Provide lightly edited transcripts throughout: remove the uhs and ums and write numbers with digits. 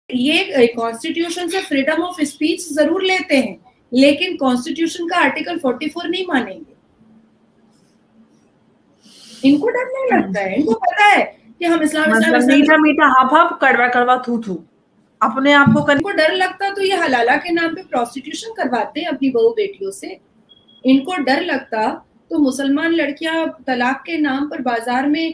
ये कॉन्स्टिट्यूशन से freedom of speech जरूर लेते हैं, लेकिन कॉन्स्टिट्यूशन का आर्टिकल 44 नहीं मानेंगे। इनको डर नहीं लगता है, इनको पता है कि हम इस्लाम मीठा मीठा हप हप कड़वा कड़वा थू थू अपने आप को इनको डर लगता तो ये हलाला के नाम पे प्रोस्टिट्यूशन करवाते हैं अपनी बहू बेटियों से। इनको डर लगता तो मुसलमान लड़कियां तलाक के नाम पर बाजार में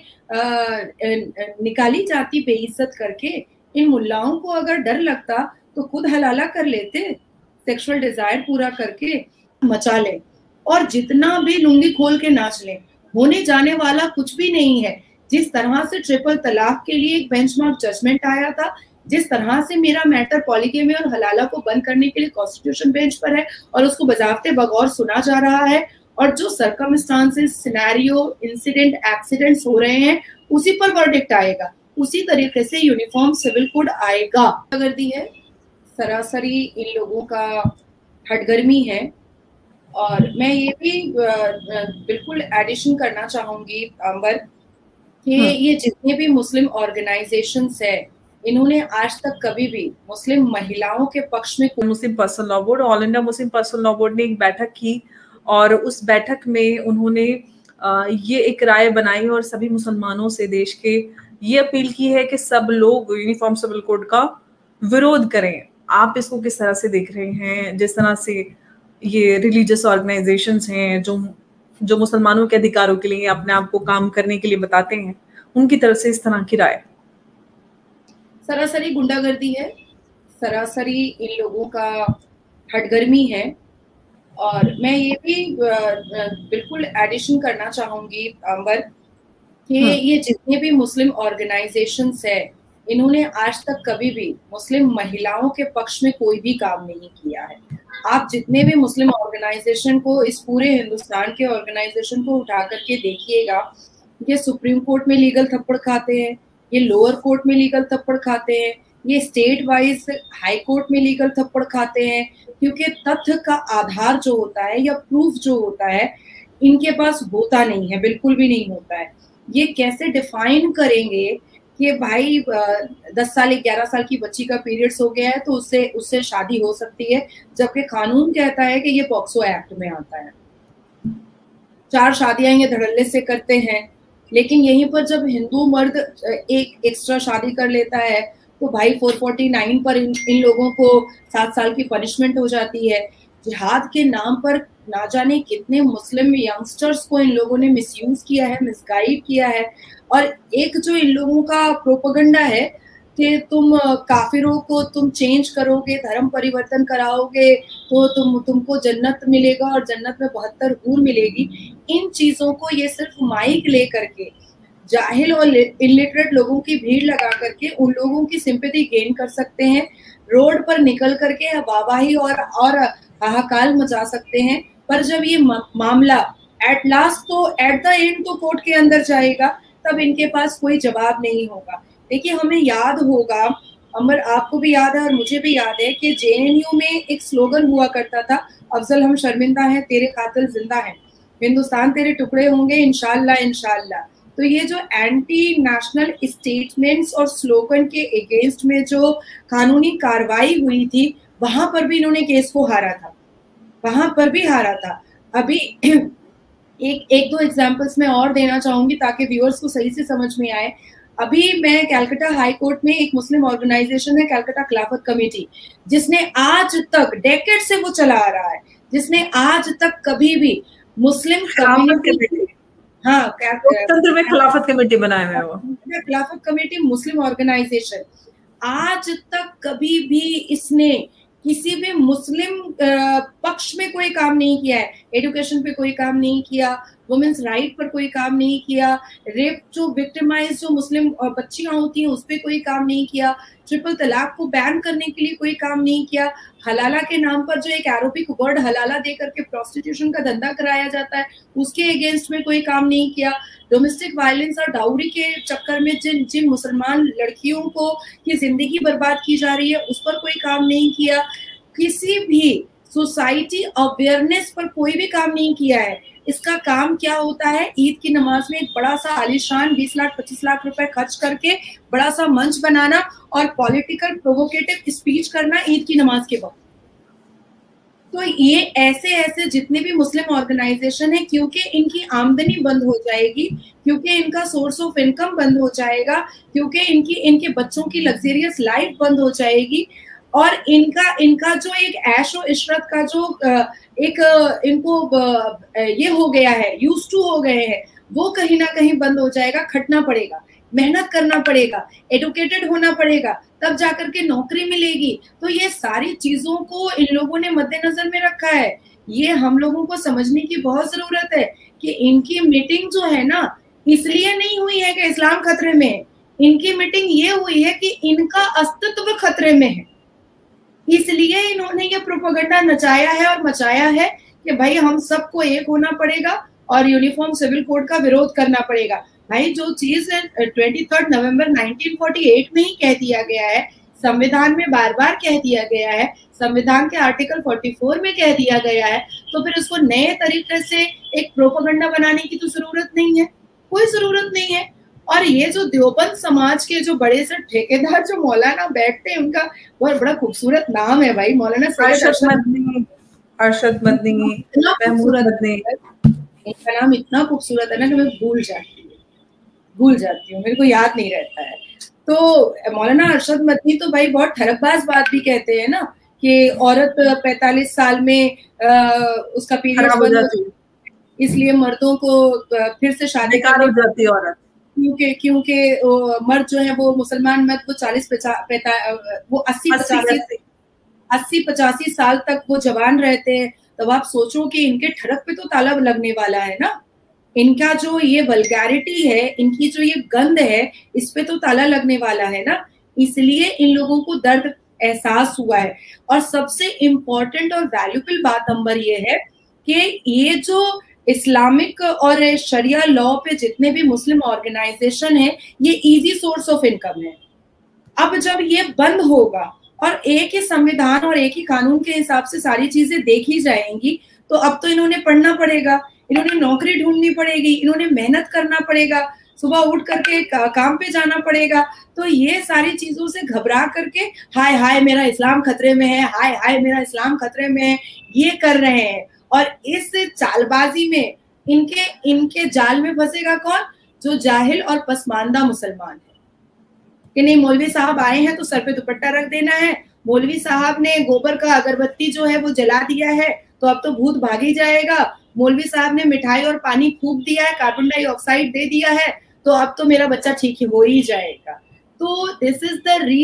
निकाली जाती बेइज्जत करके। इन मुल्लाओं को अगर डर लगता तो खुद हलाला कर लेते, सेक्सुअल डिजायर पूरा करके मचा ले और जितना भी लुंगी खोल के नाच ले। होने जाने वाला कुछ भी नहीं है। जिस तरह से ट्रिपल तलाक के लिए एक बेंचमार्क जजमेंट आया था, जिस तरह से मेरा मैटर पॉलीगेमी और हलाला को बंद करने के लिए कॉन्स्टिट्यूशन बेंच पर है और उसको बजावते बगौर सुना जा रहा है, और जो सर्कमस्टांसेस, सिनेरियो, इंसिडेंट, एक्सीडेंट्स हो रहे हैं, उसी पर वर्डिक्ट आएगा। उसी तरीके से यूनिफॉर्म सिविल कोड आएगा। अगर दी है सरासरी इन लोगों का हटगर्मी है। और मैं ये भी बिल्कुल एडिशन करना चाहूंगी अंबर कि ये जितने भी मुस्लिम ऑर्गेनाइजेशंस है, इन्होंने आज तक कभी भी मुस्लिम महिलाओं के पक्ष में Muslim personal law board, all India Muslim personal law board ने एक बैठक की और उस बैठक में उन्होंने ये एक राय बनाई और सभी मुसलमानों से देश के ये अपील की है कि सब लोग यूनिफॉर्म सिविल कोड का विरोध करें। आप इसको किस तरह से देख रहे हैं? जिस तरह से ये रिलीजियस ऑर्गेनाइजेशंस हैं जो मुसलमानों के अधिकारों के लिए अपने आप को काम करने के लिए बताते हैं, उनकी तरफ से इस तरह की राय। सरासरी गुंडागर्दी है, सरासरी इन लोगों का हटगर्मी है। और मैं ये भी बिल्कुल एडिशन करना चाहूंगी अंबर कि ये जितने भी मुस्लिम ऑर्गेनाइजेशंस है, इन्होंने आज तक कभी भी मुस्लिम महिलाओं के पक्ष में कोई भी काम नहीं किया है। आप जितने भी मुस्लिम ऑर्गेनाइजेशन को, इस पूरे हिंदुस्तान के ऑर्गेनाइजेशन को उठा करके देखिएगा, ये सुप्रीम कोर्ट में लीगल थप्पड़ खाते हैं, ये लोअर कोर्ट में लीगल थप्पड़ खाते हैं, ये स्टेट वाइज हाई कोर्ट में लीगल थप्पड़ खाते हैं, क्योंकि तथ्य का आधार जो होता है या प्रूफ जो होता है इनके पास होता नहीं है, बिल्कुल भी नहीं होता है। ये कैसे डिफाइन करेंगे कि भाई 10 साल 11 साल की बच्ची का पीरियड्स हो गया है तो उससे शादी हो सकती है, जबकि कानून कहता है कि ये पॉक्सो एक्ट में आता है। 4 शादियां ये धड़ल्ले से करते हैं, लेकिन यहीं पर जब हिंदू मर्द एक एक्स्ट्रा शादी कर लेता है तो भाई 449 पर इन लोगों को 7 साल की पनिशमेंट हो जाती है। जिहाद के नाम पर ना जाने कितने मुस्लिम यंगस्टर्स को इन लोगों ने मिसयूज किया है, मिसगाइड किया है। और एक जो इन लोगों का प्रोपेगेंडा है कि तुम काफिरों को तुम चेंज करोगे, धर्म परिवर्तन कराओगे तो तुमको जन्नत मिलेगा और जन्नत में 72 हूर मिलेगी। इन चीजों को ये सिर्फ माइक ले करके जाहिल और इलिटरेट लोगों की भीड़ लगा करके उन लोगों की सिंपैथी गेन कर सकते हैं, रोड पर निकल करके वाहवाही और हाहाकार मचा सकते हैं। पर जब ये मामला एट लास्ट तो एट द एंड तो कोर्ट के अंदर जाएगा, तब इनके पास कोई जवाब नहीं होगा। देखिए, हमें याद होगा, अमर आपको भी याद है और मुझे भी याद है कि JNU में एक स्लोगन हुआ करता था, अफजल हम शर्मिंदा हैं, तेरे कातिल जिंदा हैं, हिंदुस्तान तेरे टुकड़े होंगे इंशाल्लाह इंशाल्लाह। तो ये जो एंटी नेशनल स्टेटमेंट्स और स्लोगन के अगेंस्ट में जो कानूनी कार्रवाई हुई थी, वहां पर भी इन्होंने केस को हारा था, वहां पर भी हारा था। अभी एक दो एग्जांपल्स मैं और देना चाहूंगी ताकि व्यूअर्स को सही से समझ में आए। अभी मैं कैलकाटा हाई कोर्ट में एक मुस्लिम ऑर्गेनाइजेशन है कैलकाटा खिलाफत कमेटी, जिसने आज तक डेकेड से वो चला आ रहा है, जिसने आज तक कभी भी मुस्लिम कम्युनिटी, हाँ, लोकतंत्र में खिलाफत कमेटी बनाए हुए वो खिलाफत कमेटी मुस्लिम ऑर्गेनाइजेशन, आज तक कभी भी इसने किसी भी मुस्लिम पक्ष में कोई काम नहीं किया है। एजुकेशन पे कोई काम नहीं किया, वुमेन्स राइट पर कोई काम नहीं किया, रेप जो विक्टिमाइज जो मुस्लिम बच्चियां होती हैं उस पर कोई काम नहीं किया, ट्रिपल तलाक को बैन करने के लिए कोई काम नहीं किया, हलाला के नाम पर जो एक एरोबिक वर्ड हलाला दे करके प्रोस्टिट्यूशन का धंधा कराया जाता है उसके अगेंस्ट में कोई काम नहीं किया, डोमेस्टिक वायलेंस और डाउरी के चक्कर में जिन मुसलमान लड़कियों को की जिंदगी बर्बाद की जा रही है उस पर कोई काम नहीं किया, किसी भी सोसाइटी अवेयरनेस पर कोई भी काम नहीं किया है। इसका काम क्या होता है, ईद की नमाज में एक बड़ा सा आलीशान 20 लाख 25 लाख रुपए खर्च करके बड़ा सा मंच बनाना और पॉलिटिकल प्रोवोकेटिव स्पीच करना ईद की नमाज के वक्त। तो ये ऐसे ऐसे जितने भी मुस्लिम ऑर्गेनाइजेशन है, क्योंकि इनकी आमदनी बंद हो जाएगी, क्योंकि इनका सोर्स ऑफ इनकम बंद हो जाएगा, क्योंकि इनके बच्चों की लग्जरियस लाइफ बंद हो जाएगी, और इनका जो एक ऐश और इशरत का जो एक इनको ये हो गया है, यूज टू हो गए हैं, वो कहीं ना कहीं बंद हो जाएगा। खटना पड़ेगा, मेहनत करना पड़ेगा, एडुकेटेड होना पड़ेगा, तब जाकर के नौकरी मिलेगी। तो ये सारी चीजों को इन लोगों ने मद्देनजर में रखा है। ये हम लोगों को समझने की बहुत जरूरत है कि इनकी मीटिंग जो है ना, इसलिए नहीं हुई है कि इस्लाम खतरे में है, इनकी मीटिंग ये हुई है कि इनका अस्तित्व खतरे में है। इसलिए इन्होंने ये प्रोपेगेंडा नचाया है और मचाया है कि भाई हम सबको एक होना पड़ेगा और यूनिफॉर्म सिविल कोड का विरोध करना पड़ेगा। भाई जो चीज 23 नवंबर 1948 में ही कह दिया गया है, संविधान में बार बार कह दिया गया है, संविधान के आर्टिकल 44 में कह दिया गया है, तो फिर उसको नए तरीके से एक प्रोपेगेंडा बनाने की तो जरूरत नहीं है, कोई जरूरत नहीं है। और ये जो देवबंद समाज के जो बड़े से ठेकेदार जो मौलाना बैठते हैं, उनका बहुत बड़ा खूबसूरत नाम है भाई, मौलाना अरशद मदनी, इनका नाम इतना खूबसूरत है ना कि मैं भूल जाती हूँ, मेरे को याद नहीं रहता है। तो मौलाना अरशद मदनी तो भाई बहुत ठरकबाज बात भी कहते हैं ना कि औरत 45 साल में उसका पीरियड बंद हो जाती है, इसलिए मर्दों को फिर से शादी हो जाती है औरत, क्योंकि मर्द जो है वो मुसलमान मर्द वो 80-85 साल तक वो जवान रहते हैं। तब आप सोचो कि इनके ठड़क पे तो ताला लगने वाला है ना, इनका जो ये वल्गैरिटी है, इनकी जो ये गंद है, इस पे तो ताला लगने वाला है ना। इसलिए इन लोगों को दर्द एहसास हुआ है। और सबसे इम्पोर्टेंट और वैल्यूबल बात अंबर ये है कि ये जो इस्लामिक और शरिया लॉ पे जितने भी मुस्लिम ऑर्गेनाइजेशन है, ये इजी सोर्स ऑफ इनकम है। अब जब ये बंद होगा और एक ही संविधान और एक ही कानून के हिसाब से सारी चीजें देखी जाएंगी, तो अब तो इन्होंने पढ़ना पड़ेगा, इन्होंने नौकरी ढूंढनी पड़ेगी, इन्होंने मेहनत करना पड़ेगा, सुबह उठ करके काम पे जाना पड़ेगा। तो ये सारी चीजों से घबरा करके हाय हाय मेरा इस्लाम खतरे में है, हाय हाय मेरा इस्लाम खतरे में है, ये कर रहे हैं। और इस चालबाजी में इनके जाल में फंसेगा कौन? जो जाहिल और पसमानदा मुसलमान है कि नहीं, मौलवी साहब आए हैं तो सर पे दुपट्टा रख देना है, मौलवी साहब ने गोबर का अगरबत्ती जो है वो जला दिया है तो अब तो भूत भाग ही जाएगा, मौलवी साहब ने मिठाई और पानी फूंक दिया है, कार्बन डाइऑक्साइड दे दिया है, तो अब तो मेरा बच्चा ठीक हो ही जाएगा। तो दिस इज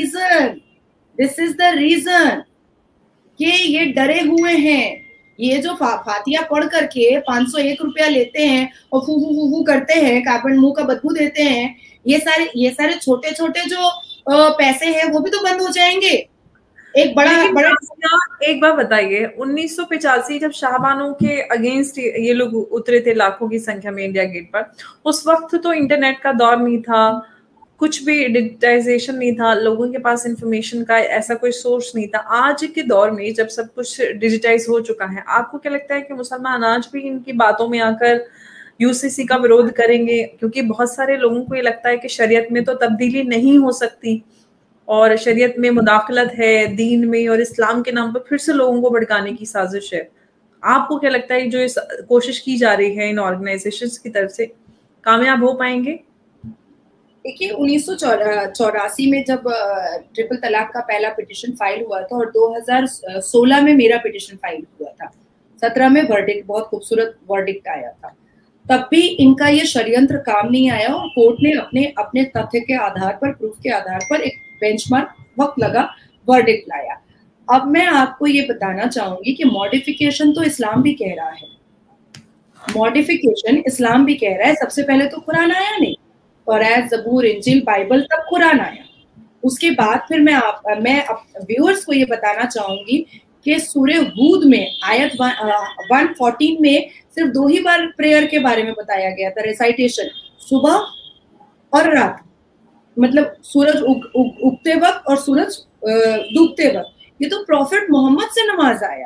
द रीजन कि ये डरे हुए हैं। ये जो फातिया पढ़ करके 501 रुपया लेते हैं और फू फू फू फू करते हैं, कार्बन मुंह का बदबू देते हैं, ये सारे छोटे छोटे जो पैसे हैं वो भी तो बंद हो जाएंगे। एक बात बताइए, 1985 जब शाहबानों के अगेंस्ट ये लोग उतरे थे लाखों की संख्या में इंडिया गेट पर, उस वक्त तो इंटरनेट का दौर नहीं था, कुछ भी डिजिटाइजेशन नहीं था, लोगों के पास इंफॉर्मेशन का ऐसा कोई सोर्स नहीं था। आज के दौर में जब सब कुछ डिजिटाइज हो चुका है, आपको क्या लगता है कि मुसलमान आज भी इनकी बातों में आकर यूसीसी का विरोध करेंगे? क्योंकि बहुत सारे लोगों को ये लगता है कि शरीयत में तो तब्दीली नहीं हो सकती और शरीयत में मुदाखलत है, दीन में और इस्लाम के नाम पर फिर से लोगों को भड़काने की साजिश है। आपको क्या लगता है जो इस कोशिश की जा रही है इन ऑर्गेनाइजेशंस की तरफ से, कामयाब हो पाएंगे? देखिए 1984 में जब ट्रिपल तलाक का पहला पिटिशन फाइल हुआ था और 2016 में मेरा पिटिशन फाइल हुआ था, 17 में वर्डिक्ट, बहुत खूबसूरत वर्डिक्ट आया था, तब भी इनका ये षड्यंत्र काम नहीं आया और कोर्ट ने अपने तथ्य के आधार पर, प्रूफ के आधार पर एक बेंचमार्क वक्त लगा वर्डिक्ट लाया। अब मैं आपको ये बताना चाहूंगी कि मॉडिफिकेशन तो इस्लाम भी कह रहा है, मॉडिफिकेशन इस्लाम भी कह रहा है। सबसे पहले तो कुरान आया नहीं, और ज़बूर, इंजिल, बाइबल तक कुरान आया। उसके बाद फिर मैं व्यूअर्स को ये बताना चाहूंगी कि सूरह हूद में आयत 114 में सिर्फ 2 ही बार प्रेयर के बारे में बताया गया था, रेसाइटेशन, सुबह और रात, मतलब सूरज उगते वक्त और सूरज डूबते वक्त। ये तो प्रॉफिट मोहम्मद से नमाज आया,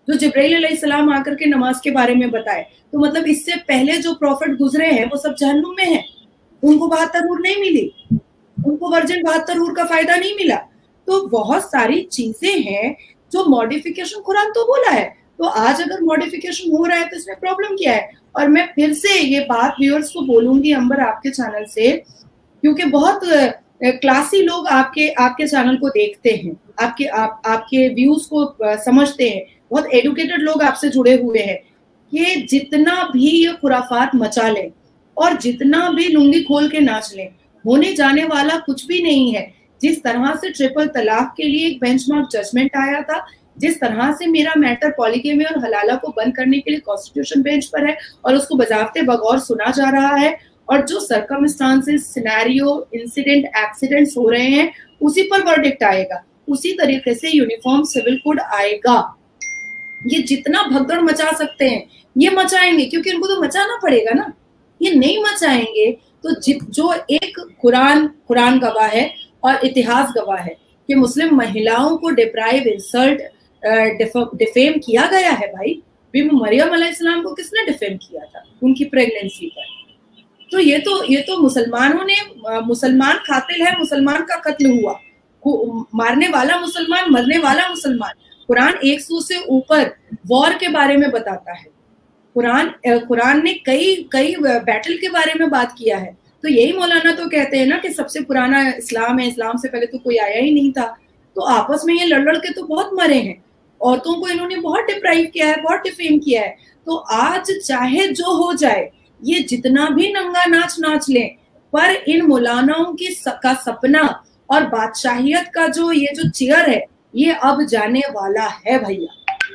जो जिब्राइल अलैहिस्सलाम आकर के नमाज के बारे में बताए, तो मतलब इससे पहले जो प्रॉफिट गुजरे हैं वो सब जहन्नुम में हैं, उनको 72 हूर नहीं मिली, उनको वर्जिन 72 हूर का फायदा नहीं मिला। तो बहुत सारी चीजें हैं जो मॉडिफिकेशन, कुरान तो बोला है, तो आज अगर मॉडिफिकेशन हो रहा है तो इसमें प्रॉब्लम क्या है। और मैं फिर से ये बात व्यूअर्स को बोलूंगी अंबर आपके चैनल से, क्योंकि बहुत क्लासी लोग आपके चैनल को देखते हैं, आपके व्यूज को समझते हैं, बहुत एडुकेटेड लोग आपसे जुड़े हुए हैं, कि जितना भी ये खुराफात मचा लें और जितना भी लुंगी खोल के नाच लें, होने जाने वाला कुछ भी नहीं है। जिस तरह से ट्रिपल तलाक के लिए एक बेंचमार्क जजमेंट आया था, जिस तरह से मेरा मैटर पॉलीगेमी और हलाला को बंद करने के लिए कॉन्स्टिट्यूशन बेंच पर है और उसको बजावते बगौर सुना जा रहा है, और जो सर्कमस्टांसेस, सिनेरियो, इंसिडेंट, एक्सीडेंट्स हो रहे हैं, उसी पर वर्डिक्ट आएगा। उसी तरीके से यूनिफॉर्म सिविल कोड आएगा। ये जितना भगदड़ मचा सकते हैं ये मचाएंगे, क्योंकि उनको तो मचाना पड़ेगा ना। ये नहीं मचाएंगे तो जो एक कुरान गवाह है और इतिहास गवाह है कि मुस्लिम महिलाओं को डिप्राइव, इंसल्ट, डिफेम किया गया है। भाई बीबी मरियम अलैहिस्सलाम को किसने डिफेम किया था उनकी प्रेगनेंसी पर? तो ये तो मुसलमानों ने, मुसलमान कातिल है, मुसलमान का कत्ल हुआ, मारने वाला मुसलमान, मरने वाला मुसलमान। कुरान 100 से ऊपर वॉर के बारे में बताता है। कुरान ने कई बैटल के बारे में बात किया है। तो यही मौलाना तो कहते हैं ना कि सबसे पुराना इस्लाम है, इस्लाम से पहले तो कोई आया ही नहीं था। तो आपस में ये लड़ के तो बहुत मरे हैं, औरतों को इन्होंने बहुत डिप्राइव किया है, बहुत डिफेम किया है। तो आज चाहे जो हो जाए, ये जितना भी नंगा नाच लें, पर इन मौलानाओं का सपना और बादशाहियत का ये जो चेयर है, ये अब जाने वाला है भैया।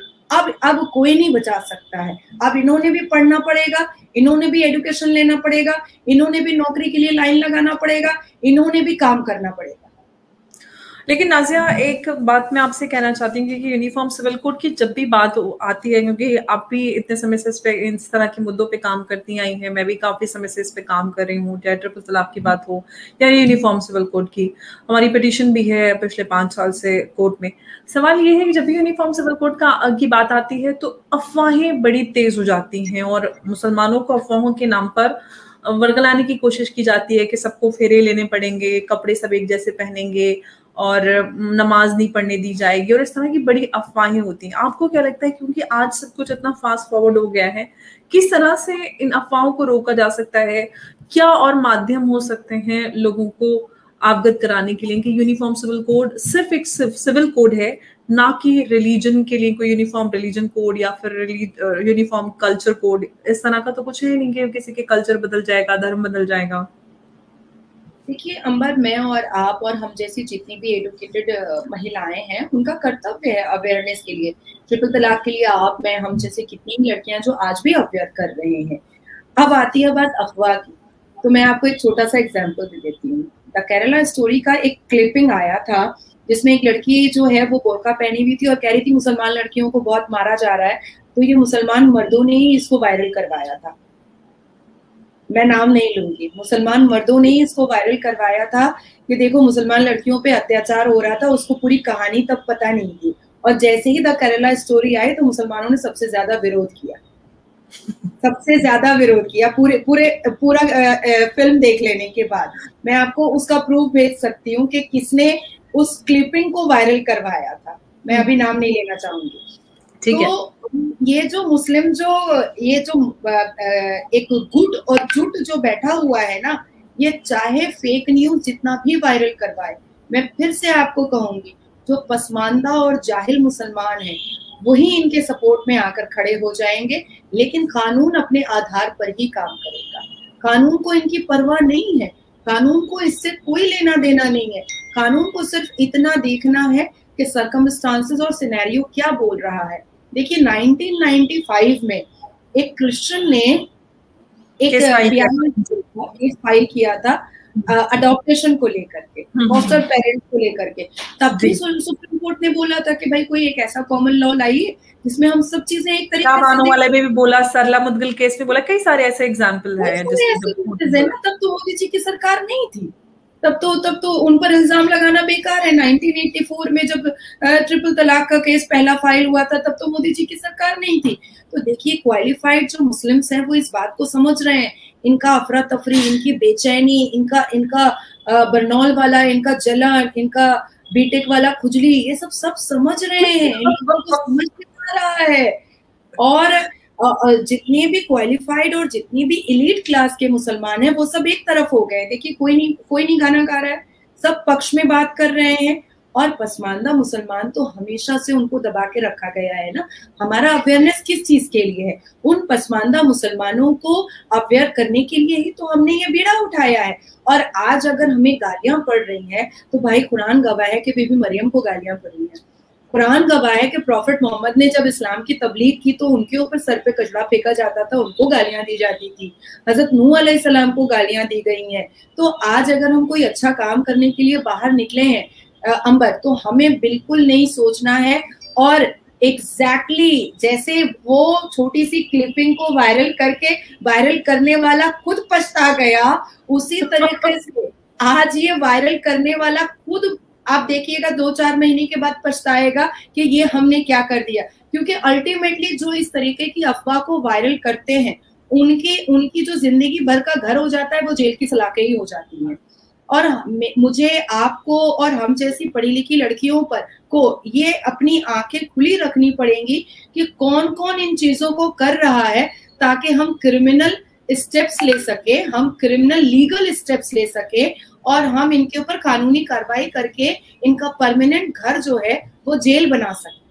अब कोई नहीं बचा सकता है। अब इन्होंने भी पढ़ना पड़ेगा, इन्होंने भी एजुकेशन लेना पड़ेगा, इन्होंने भी नौकरी के लिए लाइन लगाना पड़ेगा, इन्होंने भी काम करना पड़ेगा। लेकिन नाजिया, एक बात मैं आपसे कहना चाहती हूँ कि यूनिफॉर्म सिविल कोड की जब भी बात आती है, क्योंकि आप भी इतने समय से इस तरह के मुद्दों पे काम करती आई हैं, मैं भी काफ़ी समय से इस पे काम कर रही हूँ, चाहे ट्रिपल तलाक की बात हो या यूनिफॉर्म सिविल कोड की। हमारी पिटीशन भी है पिछले 5 साल से कोर्ट में। सवाल ये है कि जब भी यूनिफॉर्म सिविल कोड की बात आती है तो अफवाहें बड़ी तेज हो जाती हैं और मुसलमानों को अफवाहों के नाम पर वर्गलाने की कोशिश की जाती है कि सबको फेरे लेने पड़ेंगे, कपड़े सब एक जैसे पहनेंगे और नमाज नहीं पढ़ने दी जाएगी, और इस तरह की बड़ी अफवाहें होती हैं। आपको क्या लगता है, क्योंकि आज सब कुछ इतना फास्ट फॉरवर्ड हो गया है, किस तरह से इन अफवाहों को रोका जा सकता है? क्या और माध्यम हो सकते हैं लोगों को अवगत कराने के लिए कि यूनिफॉर्म सिविल कोड सिर्फ एक सिविल कोड है, ना कि रिलीजन के लिए कोई यूनिफॉर्म रिलीजन कोड या फिर यूनिफॉर्म कल्चर कोड? इस तरह का तो कुछ है नहीं कि किसी के कल्चर बदल जाएगा, धर्म बदल जाएगा। देखिए अंबर, मैं और आप और हम जैसी जितनी भी एडुकेटेड महिलाएं हैं, उनका कर्तव्य है अवेयरनेस के लिए। ट्रिपल तलाक के लिए आप, मैं, हम जैसे कितनी लड़कियां जो आज भी अवेयर कर रहे हैं। अब आती है बात अफवाह की, तो मैं आपको एक छोटा सा एग्जाम्पल दे देती हूँ। द केरला स्टोरी का एक क्लिपिंग आया था जिसमें एक लड़की जो है वो बोरका पहनी हुई थी और कह रही थी मुसलमान लड़कियों को बहुत मारा जा रहा है। तो ये मुसलमान मर्दों ने ही इसको वायरल करवाया था, मैं नाम नहीं लूंगी, मुसलमान मर्दों ने ही इसको वायरल करवाया था कि देखो मुसलमान लड़कियों पे अत्याचार हो रहा था। उसको पूरी कहानी तब पता नहीं थी, और जैसे ही द केरला स्टोरी आई तो मुसलमानों ने सबसे ज्यादा विरोध किया, सबसे ज्यादा विरोध किया। पूरा फिल्म देख लेने के बाद मैं आपको उसका प्रूफ भेज सकती हूँ कि किसने उस क्लिपिंग को वायरल करवाया था। मैं अभी नाम नहीं लेना चाहूंगी। तो ये जो मुस्लिम ये जो एक गुट और जुट जो बैठा हुआ है ना, ये चाहे फेक न्यूज जितना भी वायरल करवाए, मैं फिर से आपको कहूंगी, जो पसमानदा और जाहिल मुसलमान हैं वही इनके सपोर्ट में आकर खड़े हो जाएंगे। लेकिन कानून अपने आधार पर ही काम करेगा। कानून को इनकी परवाह नहीं है, कानून को इससे कोई लेना देना नहीं है। कानून को सिर्फ इतना देखना है कि सर्कमस्टांसेस और सिनेरियो क्या बोल रहा है। देखिए 1995 में एक क्रिश्चियन ने एक फाइल किया था अडॉप्टेशन को लेकर के, फॉस्टर पेरेंट्स को लेकर के। तब भी सुप्रीम कोर्ट ने बोला था कि भाई कोई एक ऐसा कॉमन लॉ लाइए जिसमें हम सब चीजें एक तरीके से। वाले भी बोला, सरला मुदगिल केस में बोला, कई सारे ऐसे एग्जांपल हैं। तब तो मोदी जी की सरकार नहीं थी, तब तो उन पर इल्जाम लगाना बेकार है। 1984 में जब ट्रिपल तलाक का केस पहला फाइल हुआ था, तब तो मोदी जी की सरकार नहीं थी। तो देखिए, क्वालिफाइड जो मुस्लिम्स हैं वो इस बात को समझ रहे हैं। इनका अफरा तफरी, इनकी बेचैनी, इनका बरनौल वाला इनका जलन, इनका बीटेक वाला खुजली, ये सब समझ रहे हैं, इनको समझ में आ रहा है। और जितने भी क्वालिफाइड और जितनी भी एलीट क्लास के मुसलमान हैं वो सब एक तरफ हो गए। देखिए, कोई नहीं गाना गा रहा है, सब पक्ष में बात कर रहे हैं। और पसमानदा मुसलमान तो हमेशा से उनको दबा के रखा गया है ना। हमारा अवेयरनेस किस चीज के लिए है? उन पसमानदा मुसलमानों को अवेयर करने के लिए ही तो हमने ये बीड़ा उठाया है। और आज अगर हमें गालियां पड़ रही हैं तो भाई कुरान गवाह है कि बीबी मरियम को गालियां पड़ रही हैं। कुरान गवाह है कि प्रॉफिट मोहम्मद ने जब इस्लाम की तबलीग की तो उनके ऊपर सर पे कचरा फेंका जाता था, उनको गालियां दी जाती थी। हजरत नूह अलैहिस्सलाम को गालियां दी गई हैं। तो आज अगर हम कोई अच्छा काम करने के लिए बाहर निकले हैं अंबर, तो हमें बिल्कुल नहीं सोचना है। और एग्जैक्टली जैसे वो छोटी सी क्लिपिंग को वायरल करने वाला खुद पछता गया, उसी तरीके से आज ये वायरल करने वाला खुद, आप देखिएगा 2-4 महीने के बाद पछताएगा कि ये हमने क्या कर दिया। क्योंकि अल्टीमेटली जो इस तरीके की अफवाह को वायरल करते हैं, उनकी जो जिंदगी भर का घर हो जाता है वो जेल की सलाखें ही हो जाती हैं। और मुझे, आपको और हम जैसी पढ़ी लिखी लड़कियों को ये अपनी आंखें खुली रखनी पड़ेंगी कि कौन कौन इन चीजों को कर रहा है, ताकि हम क्रिमिनल स्टेप्स ले सके, हम क्रिमिनल लीगल स्टेप्स ले सके, और हम इनके ऊपर कानूनी कार्रवाई करके इनका परमानेंट घर जो है वो जेल बना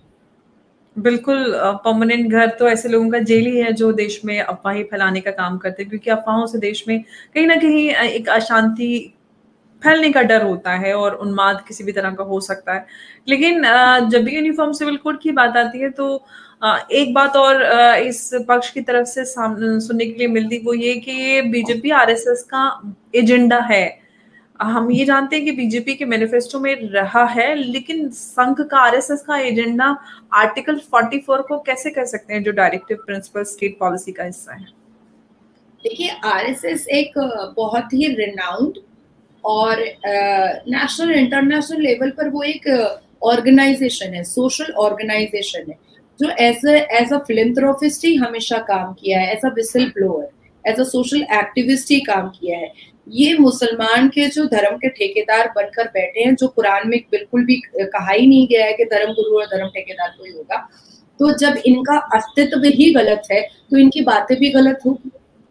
सके। बिल्कुल, परमानेंट घर तो ऐसे लोगों का जेल ही है जो देश में अफवाहें फैलाने का काम करते हैं, क्योंकि अफवाहों से देश में कहीं ना कहीं एक अशांति फैलने का डर होता है और उन्माद किसी भी तरह का हो सकता है। लेकिन जब भी यूनिफॉर्म सिविल कोड की बात आती है तो एक बात और इस पक्ष की तरफ से सुनने के लिए मिलती, वो ये कि ये बीजेपी आरएसएस का एजेंडा है। हम ये जानते हैं कि बीजेपी के मैनिफेस्टो में रहा है, लेकिन संघ का आरएसएस का एजेंडा आर्टिकल 44 को कैसे कह सकते हैं जो डायरेक्टिव प्रिंसिपल स्टेट पॉलिसी का हिस्सा है? देखिए, आरएसएस एक बहुत ही रिनाउंड और नेशनल इंटरनेशनल लेवल पर वो एक ऑर्गेनाइजेशन है, सोशल ऑर्गेनाइजेशन है, जो एज अ फिलैंथ्रोपिस्ट ही हमेशा काम किया है, as a whistle blower, as a social activist ही काम किया है। ये मुसलमान के जो धर्म के ठेकेदार बनकर बैठे हैं, जो कुरान में बिल्कुल भी कहा ही नहीं गया है कि धर्म गुरु और धर्म ठेकेदार कोई होगा। तो जब इनका अस्तित्व ही गलत है तो इनकी बातें भी गलत होगी।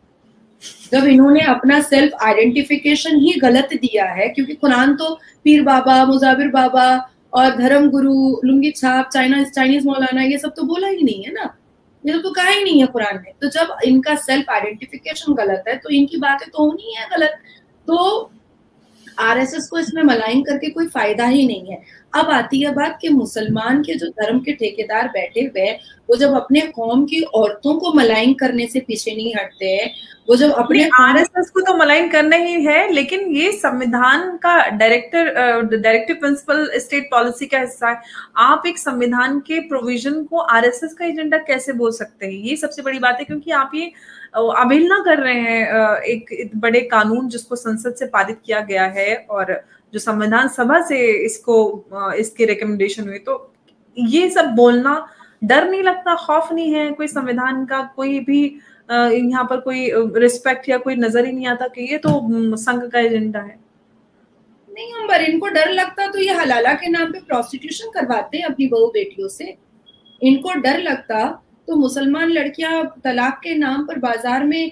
जब इन्होंने अपना सेल्फ आइडेंटिफिकेशन ही गलत दिया है, क्योंकि कुरान तो पीर बाबा, मुजाबिर बाबा और धर्म गुरु, लुंगी छाप, चाइनीज मौलाना, ये सब तो बोला ही नहीं है ना, ये तो कहा ही नहीं है कुरान में। तो जब इनका सेल्फ आइडेंटिफिकेशन गलत है तो इनकी बातें तो होनी है गलत। तो आरएसएस को इसमें मलाइन करके कोई फायदा ही नहीं है। अब आती है बात कि मुसलमान के जो धर्म के ठेकेदार बैठे हुए हैं, वो जब अपने कौम की औरतों को मलाइन करने से पीछे नहीं हटते हैं, वो जब अपने आरएसएस को तो मलाइन करना ही है, लेकिन ये संविधान का डायरेक्टिव प्रिंसिपल स्टेट पॉलिसी का हिस्सा है। आप एक संविधान के प्रोविजन को आरएसएस का एजेंडा कैसे बोल सकते हैं? ये सबसे बड़ी बात है, क्योंकि आप ये अवहेलना कर रहे हैं एक बड़े कानून जिसको संसद से पारित किया गया है और जो संविधान सभा से इसके रिकमेंडेशन हुए। तो ये सब बोलना, डर नहीं लगता, खौफ नहीं है कोई संविधान का, कोई भी यहाँ पर कोई रिस्पेक्ट या कोई नजर ही नहीं आता कि ये तो संघ का एजेंडा है? नहीं अंबर, इनको डर लगता तो ये हलाला के नाम पे प्रोस्टिट्यूशन करवाते हैं अपनी बहू बेटियों से। इनको डर लगता तो मुसलमान लड़कियां तलाक के नाम पर बाजार में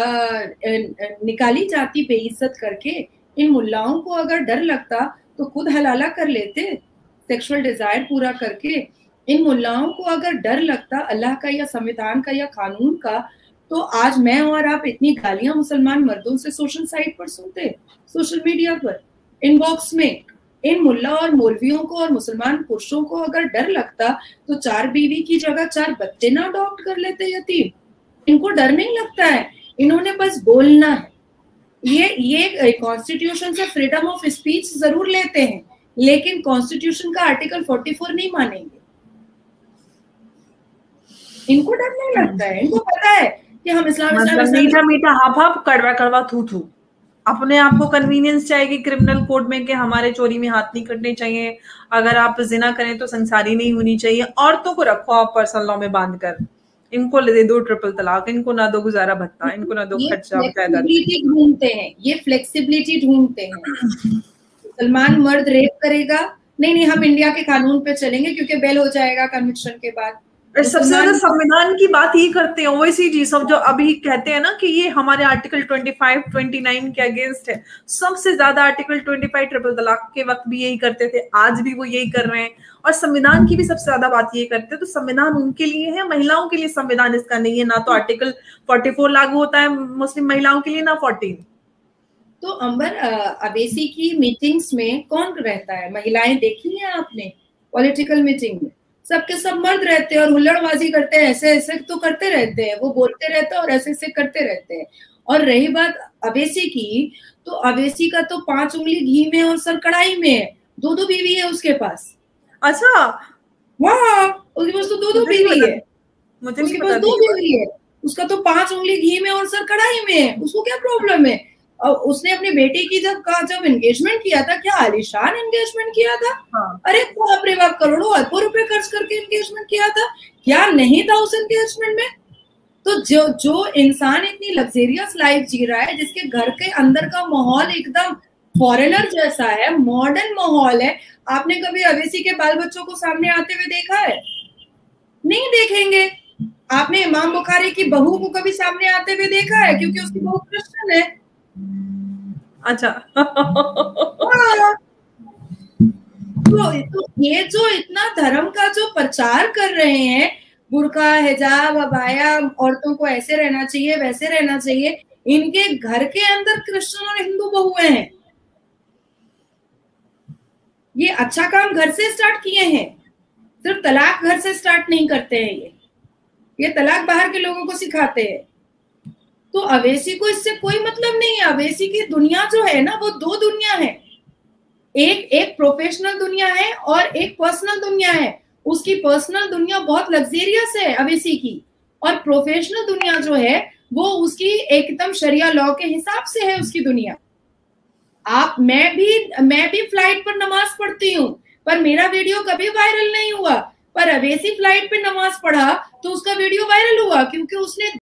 निकाली जाती बेइज्जत करके। इन मुल्लाओं को अगर डर लगता तो खुद हलाला कर लेते सेक्सुअल डिजायर पूरा करके। इन मुल्लाओं को अगर डर लगता अल्लाह का या संविधान का या कानून का, तो आज मैं और आप इतनी गालियां मुसलमान मर्दों से सोशल साइट पर सुनते, सोशल मीडिया पर, इनबॉक्स में। इन मुल्ला और मौलवियों को और मुसलमान पुरुषों को अगर डर लगता तो 4 बीवी की जगह 4 बच्चे ना अडॉप्ट कर लेते यतीम। इनको डर नहीं लगता है, इन्होंने बस बोलना है। ये कॉन्स्टिट्यूशन से फ्रीडम ऑफ स्पीच जरूर लेते हैं, लेकिन कॉन्स्टिट्यूशन का आर्टिकल 44 नहीं मानेंगे। इनको डर नहीं लगता है, इनको पता है कि हम इस्लाम मीठा मीठा हाफ हाफ, कड़वा कड़वा थू थू। अपने आप को कन्वीनियंस चाहिए क्रिमिनल कोड में कि हमारे चोरी में हाथ नहीं कटने चाहिए, अगर आप जिना करें तो संसारी नहीं होनी चाहिए। औरतों को रखो आप पर्सनल लॉ में बांध कर, इनको दे दो ट्रिपल तलाक, इनको ना दो गुजारा भत्ता, इनको ना दो ये खर्चा जायदाद। फ्लेक्सिबिलिटी ढूंढते हैं, ये फ्लेक्सिबिलिटी ढूंढते हैं। मुसलमान मर्द रेप करेगा, नहीं नहीं हम इंडिया के कानून पे चलेंगे क्योंकि बेल हो जाएगा कन्विक्शन के बाद। सबसे ज्यादा संविधान की बात ही करते हैं ओवैसी जी, सब जो अभी कहते हैं ना कि ये हमारे आर्टिकल 25, 29 के अगेंस्ट है। सबसे ज्यादा आर्टिकल 25 ट्रिपल तलाक के वक्त भी यही करते थे, आज भी वो यही कर रहे हैं, और संविधान की भी सबसे ज्यादा बात ये करते हैं। तो संविधान उनके लिए है, महिलाओं के लिए संविधान इसका नहीं है। ना तो आर्टिकल 44 लागू होता है मुस्लिम महिलाओं के लिए, ना 14। तो अंबर, अवेसी की मीटिंग्स में कौन रहता है? महिलाएं देखी हैं आपने? पॉलिटिकल मीटिंग में सबके सब मर्द रहते हैं और हुल्लड़बाजी करते हैं, ऐसे ऐसे तो करते रहते हैं, वो बोलते रहते हैं और ऐसे ऐसे करते रहते हैं। और रही बात अवेसी की, तो अवेसी का तो 5 उंगली घी में और सर कढ़ाई में है, 2 बीवी है उसके पास। अच्छा, वाह, उसके पास तो 2 बीवी है, मुझे उसके पास 2 बीवी है, उसका तो 5 उंगली घी में और सर कढ़ाई में है, उसको क्या प्रॉब्लम है? और उसने अपनी बेटी की जब एंगेजमेंट किया था, क्या आलिशान एंगेजमेंट किया था। हाँ। अरे बाप रे बाप, करोड़ों अरबों रुपए खर्च करके एंगेजमेंट किया था, क्या नहीं था उस एंगेजमेंट में? तो जो इंसान इतनी लग्जरियस लाइफ जी रहा है, जिसके घर के अंदर का माहौल एकदम फॉरेनर जैसा है, मॉडर्न माहौल है, आपने कभी अवेसी के बाल बच्चों को सामने आते हुए देखा है? नहीं देखेंगे। आपने इमाम बुखारी की बहू को कभी सामने आते हुए देखा है? क्योंकि उसकी बहू क्रिश्चियन है। अच्छा। तो ये जो इतना धर्म का जो प्रचार कर रहे हैं, बुर्का, हिजाब, अबाया, औरतों को ऐसे रहना चाहिए, वैसे रहना चाहिए, इनके घर के अंदर क्रिश्चियन और हिंदू बहुएं हैं। ये अच्छा काम घर से स्टार्ट किए हैं, सिर्फ तलाक घर से स्टार्ट नहीं करते हैं, ये तलाक बाहर के लोगों को सिखाते हैं। तो अवेसी को इससे कोई मतलब नहीं है। अवेसी की दुनिया जो है ना, वो 2 दुनिया है, एक प्रोफेशनल दुनिया है और एक पर्सनल दुनिया है। उसकी पर्सनल दुनिया बहुत लग्जरियस है अवेसी की, और प्रोफेशनल दुनिया जो है वो उसकी एकदम शरिया लॉ के हिसाब से है उसकी दुनिया। मैं भी फ्लाइट पर नमाज पढ़ती हूँ, पर मेरा वीडियो कभी वायरल नहीं हुआ। पर अवेसी फ्लाइट पे नमाज पढ़ा तो उसका वीडियो वायरल हुआ, क्योंकि उसने